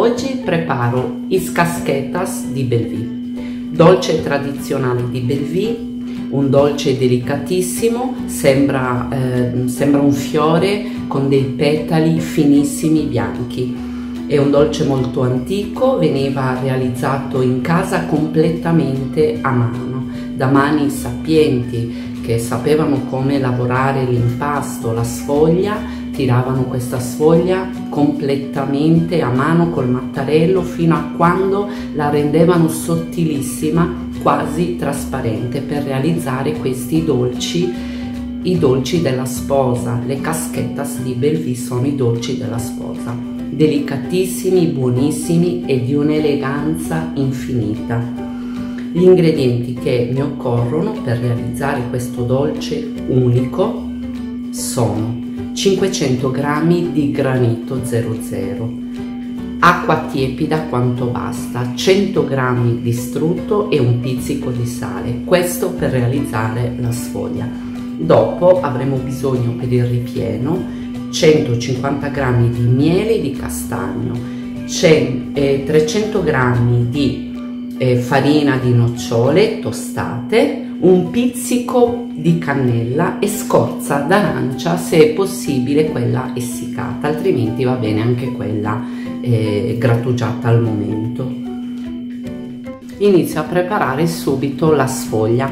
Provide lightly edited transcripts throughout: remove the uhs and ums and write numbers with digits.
oggi preparo is casquetas di Bellevue, dolce tradizionale di Bellevue, un dolce delicatissimo, sembra un fiore con dei petali finissimi bianchi. È un dolce molto antico, veniva realizzato in casa completamente a mano, da mani sapienti che sapevano come lavorare l'impasto, la sfoglia, tiravano questa sfoglia completamente a mano col mattarello fino a quando la rendevano sottilissima, quasi trasparente, per realizzare questi dolci, i dolci della sposa. Le casquetas di Bellevue sono i dolci della sposa, delicatissimi, buonissimi e di un'eleganza infinita. Gli ingredienti che mi occorrono per realizzare questo dolce unico sono 500 g di granito 00, acqua tiepida quanto basta, 100 g di strutto e un pizzico di sale, questo per realizzare la sfoglia. Dopo avremo bisogno per il ripieno 150 g di miele di castagno, 300 g di farina di nocciole tostate, un pizzico di cannella e scorza d'arancia, se è possibile quella essiccata, altrimenti va bene anche quella grattugiata al momento. Inizio a preparare subito la sfoglia.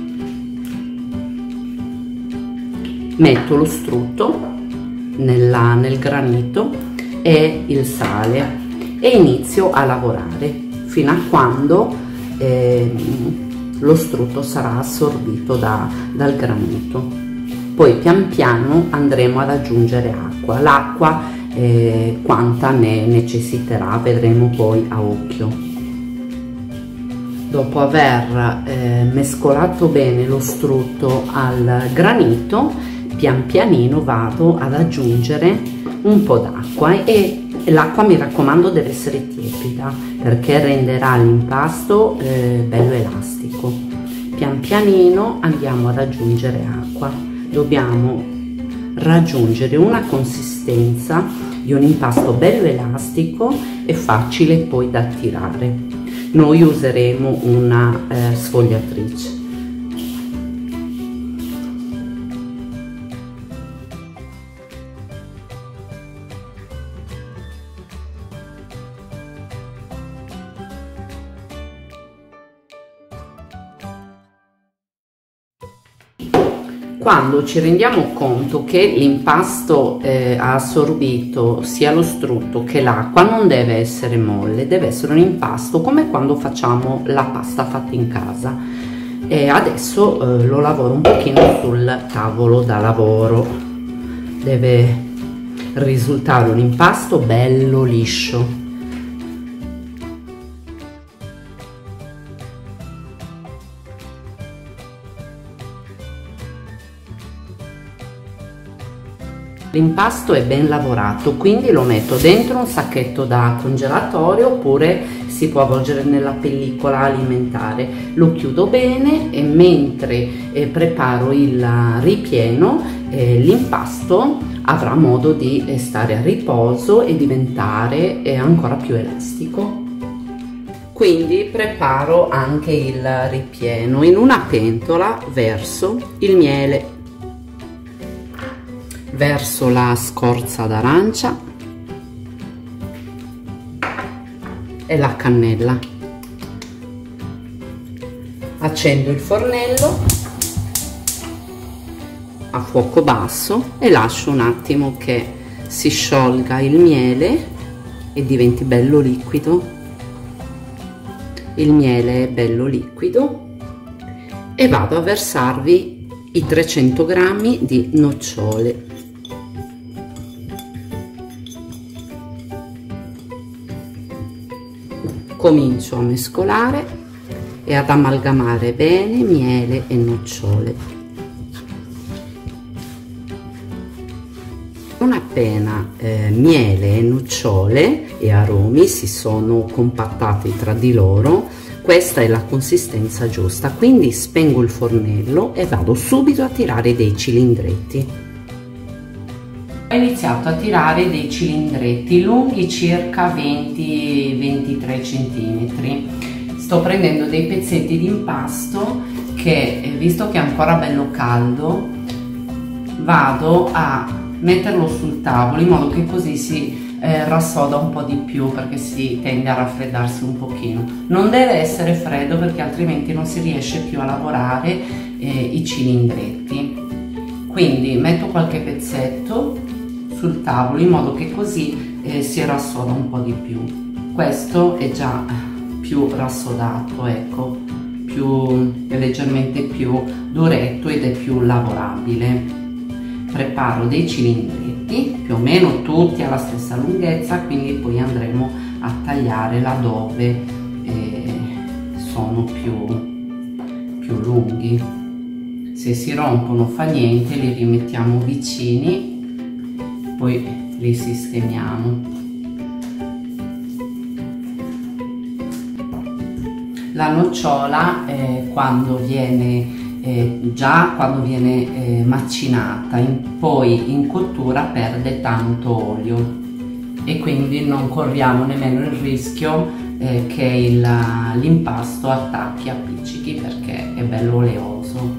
Metto lo strutto nel granito e il sale e inizio a lavorare fino a quando lo strutto sarà assorbito dal granito. Poi pian piano andremo ad aggiungere acqua. L'acqua quanta ne necessiterà vedremo poi a occhio. Dopo aver mescolato bene lo strutto al granito, pian pianino vado ad aggiungere un po' d'acqua e l'acqua, mi raccomando, deve essere tiepida perché renderà l'impasto bello elastico. Pian pianino andiamo ad aggiungere acqua. Dobbiamo raggiungere una consistenza di un impasto bello elastico e facile poi da tirare. Noi useremo una sfogliatrice. Quando ci rendiamo conto che l'impasto ha assorbito sia lo strutto che l'acqua, non deve essere molle, deve essere un impasto come quando facciamo la pasta fatta in casa. E adesso lo lavoro un pochino sul tavolo da lavoro. Deve risultare un impasto bello liscio. L'impasto è ben lavorato, quindi lo metto dentro un sacchetto da congelatore oppure si può avvolgere nella pellicola alimentare. Lo chiudo bene e mentre preparo il ripieno l'impasto avrà modo di stare a riposo e diventare ancora più elastico. Quindi preparo anche il ripieno. In una pentola verso il miele, verso la scorza d'arancia e la cannella. Accendo il fornello a fuoco basso e lascio un attimo che si sciolga il miele e diventi bello liquido. Il miele è bello liquido e vado a versarvi i 300 g di nocciole. Comincio a mescolare e ad amalgamare bene miele e nocciole. Non appena miele e nocciole e aromi si sono compattati tra di loro, questa è la consistenza giusta, quindi spengo il fornello e vado subito a tirare dei cilindretti. Ho iniziato a tirare dei cilindretti lunghi circa 20-23 cm. Sto prendendo dei pezzetti di impasto che, visto che è ancora bello caldo, vado a metterlo sul tavolo in modo che così si rassoda un po' di più, perché si tende a raffreddarsi un pochino. Non deve essere freddo perché altrimenti non si riesce più a lavorare i cilindretti. Quindi metto qualche pezzetto sul tavolo in modo che così si rassoda un po' di più. Questo è già più rassodato, ecco, è leggermente più duretto ed è più lavorabile. Preparo dei cilindretti più o meno tutti alla stessa lunghezza, quindi poi andremo a tagliare laddove sono più lunghi. Se si rompono fa niente, li rimettiamo vicini, poi li sistemiamo. La nocciola quando viene macinata, poi in cottura perde tanto olio e quindi non corriamo nemmeno il rischio che l'impasto attacchi, appiccichi, perché è bello oleoso.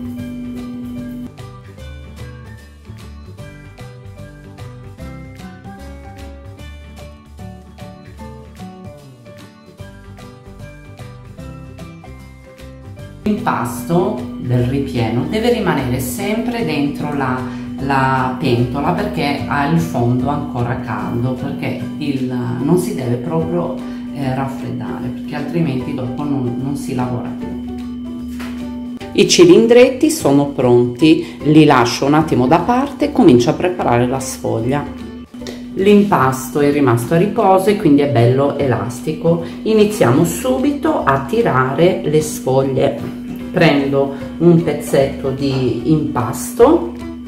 L'impasto del ripieno deve rimanere sempre dentro la pentola, perché ha il fondo ancora caldo, perché non si deve proprio raffreddare, perché altrimenti dopo non si lavora più. I cilindretti sono pronti, li lascio un attimo da parte e comincio a preparare la sfoglia. L'impasto è rimasto a riposo e quindi è bello elastico. Iniziamo subito a tirare le sfoglie. Prendo un pezzetto di impasto,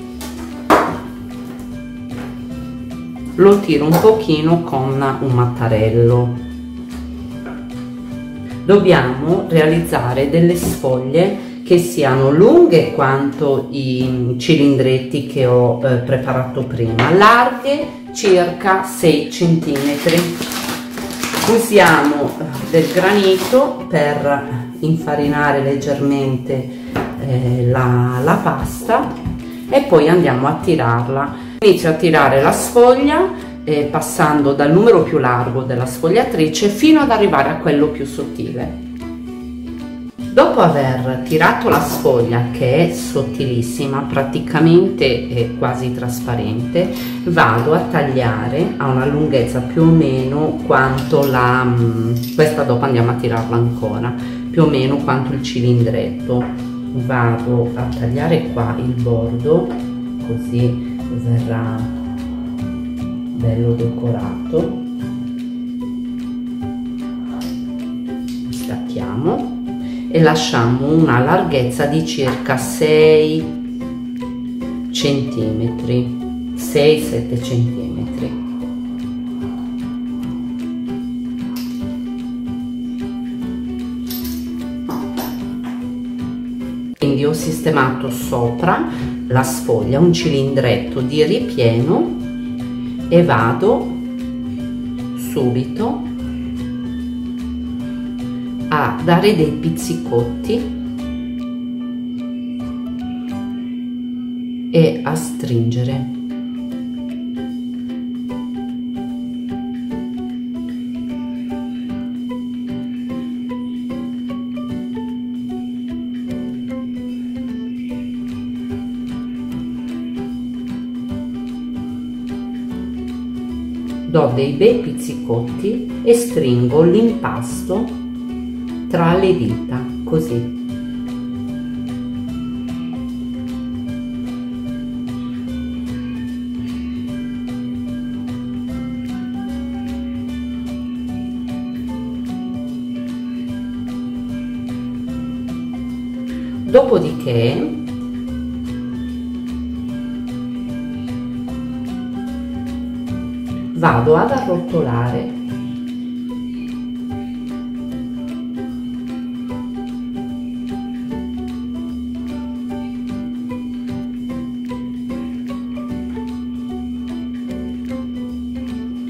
lo tiro un pochino con un mattarello. Dobbiamo realizzare delle sfoglie che siano lunghe quanto i cilindretti che ho preparato prima, larghe circa 6 cm. Usiamo del granito per infarinare leggermente la pasta e poi andiamo a tirarla. Inizio a tirare la sfoglia passando dal numero più largo della sfogliatrice fino ad arrivare a quello più sottile. Dopo aver tirato la sfoglia, che è sottilissima, praticamente è quasi trasparente, vado a tagliare a una lunghezza più o meno quanto questa dopo andiamo a tirarla ancora, più o meno quanto il cilindretto. Vado a tagliare qua il bordo, così verrà bello decorato. Stacchiamo e lasciamo una larghezza di circa 6 cm, 6-7 cm. Quindi ho sistemato sopra la sfoglia un cilindretto di ripieno e vado subito a dare dei pizzicotti e a stringere. Do dei bei pizzicotti e stringo l'impasto tra le dita, così. Dopodiché vado ad arrotolare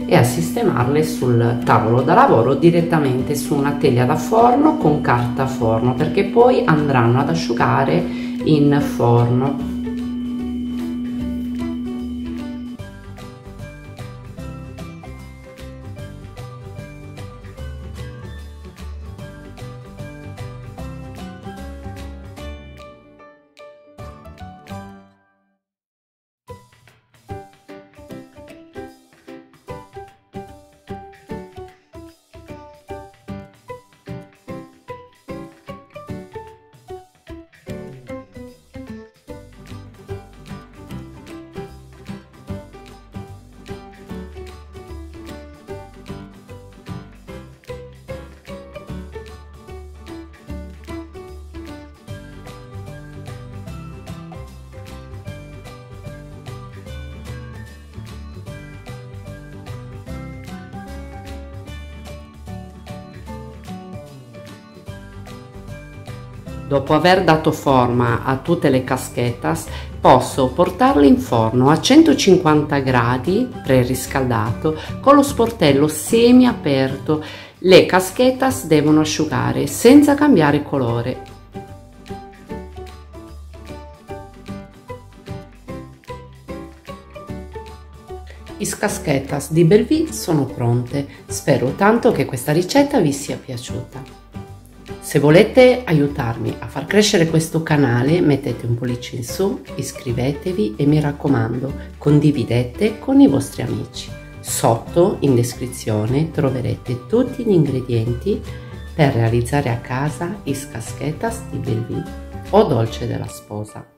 e a sistemarle sul tavolo da lavoro direttamente su una teglia da forno con carta forno, perché poi andranno ad asciugare in forno. Dopo aver dato forma a tutte le caschetas, posso portarle in forno a 150 gradi preriscaldato con lo sportello semi aperto. Le caschetas devono asciugare senza cambiare colore. I caschetas di Bellevue sono pronte. Spero tanto che questa ricetta vi sia piaciuta. Se volete aiutarmi a far crescere questo canale, mettete un pollice in su, iscrivetevi e mi raccomando, condividete con i vostri amici. Sotto in descrizione troverete tutti gli ingredienti per realizzare a casa i caschetas di Bellevue o dolce della sposa.